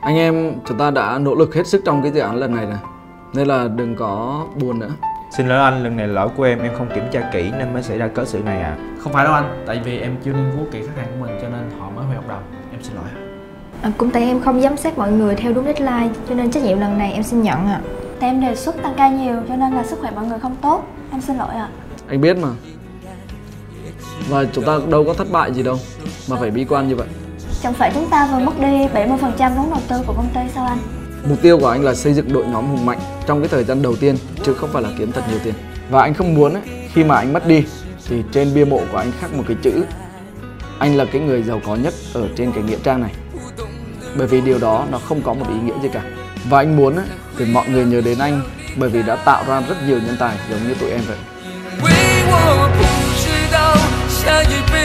Anh em chúng ta đã nỗ lực hết sức trong cái dự án lần này rồi, nên là đừng có buồn nữa. Xin lỗi anh, lần này lỗi của em không kiểm tra kỹ nên mới xảy ra cớ sự này à. Không phải đâu anh, tại vì em chưa nghiên cứu kỹ khách hàng của mình cho nên họ mới hủy hợp đồng. Em xin lỗi. Cũng tại em không giám sát mọi người theo đúng deadline cho nên trách nhiệm lần này em xin nhận ạ. Tại em đề xuất tăng ca nhiều cho nên là sức khỏe mọi người không tốt. Em xin lỗi ạ. Anh biết mà. Và chúng ta đâu có thất bại gì đâu mà phải bi quan như vậy. Chẳng phải chúng ta vừa mất đi 70% vốn đầu tư của công ty sao anh? Mục tiêu của anh là xây dựng đội nhóm hùng mạnh trong cái thời gian đầu tiên, chứ không phải là kiếm thật nhiều tiền. Và anh không muốn ấy, khi mà anh mất đi thì trên bia mộ của anh khắc một cái chữ: anh là cái người giàu có nhất ở trên cái nghĩa trang này. Bởi vì điều đó nó không có một ý nghĩa gì cả. Và anh muốn ấy, thì mọi người nhớ đến anh bởi vì đã tạo ra rất nhiều nhân tài giống như tụi em vậy.